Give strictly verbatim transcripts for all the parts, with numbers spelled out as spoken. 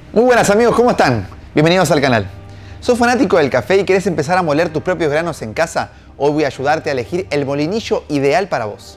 Muy buenas amigos, ¿cómo están? Bienvenidos al canal. ¿Sos fanático del café y querés empezar a moler tus propios granos en casa? Hoy voy a ayudarte a elegir el molinillo ideal para vos.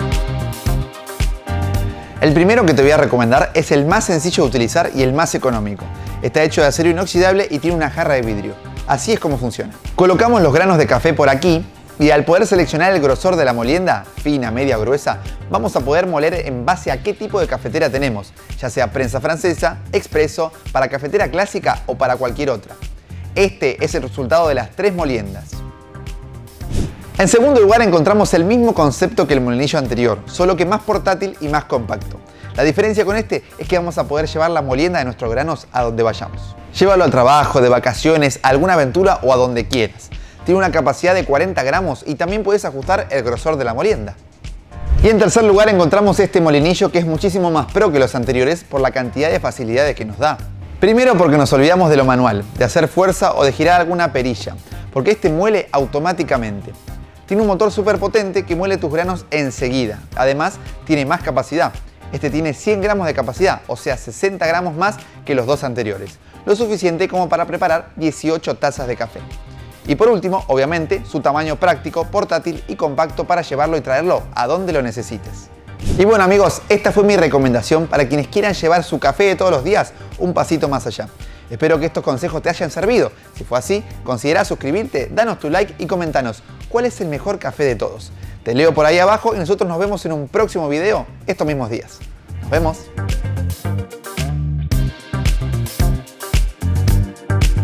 El primero que te voy a recomendar es el más sencillo de utilizar y el más económico. Está hecho de acero inoxidable y tiene una jarra de vidrio. Así es como funciona. Colocamos los granos de café por aquí y al poder seleccionar el grosor de la molienda, fina, media o gruesa, vamos a poder moler en base a qué tipo de cafetera tenemos, ya sea prensa francesa, expreso, para cafetera clásica o para cualquier otra. Este es el resultado de las tres moliendas. En segundo lugar encontramos el mismo concepto que el molinillo anterior, solo que más portátil y más compacto. La diferencia con este es que vamos a poder llevar la molienda de nuestros granos a donde vayamos. Llévalo al trabajo, de vacaciones, a alguna aventura o a donde quieras. Tiene una capacidad de cuarenta gramos y también puedes ajustar el grosor de la molienda. Y en tercer lugar encontramos este molinillo que es muchísimo más pro que los anteriores por la cantidad de facilidades que nos da. Primero porque nos olvidamos de lo manual, de hacer fuerza o de girar alguna perilla, porque este muele automáticamente. Tiene un motor súper potente que muele tus granos enseguida. Además tiene más capacidad. Este tiene cien gramos de capacidad, o sea sesenta gramos más que los dos anteriores. Lo suficiente como para preparar dieciocho tazas de café. Y por último, obviamente, su tamaño práctico, portátil y compacto para llevarlo y traerlo a donde lo necesites. Y bueno amigos, esta fue mi recomendación para quienes quieran llevar su café de todos los días un pasito más allá. Espero que estos consejos te hayan servido. Si fue así, considera suscribirte, danos tu like y comentanos cuál es el mejor café de todos. Te leo por ahí abajo y nosotros nos vemos en un próximo video estos mismos días. Nos vemos.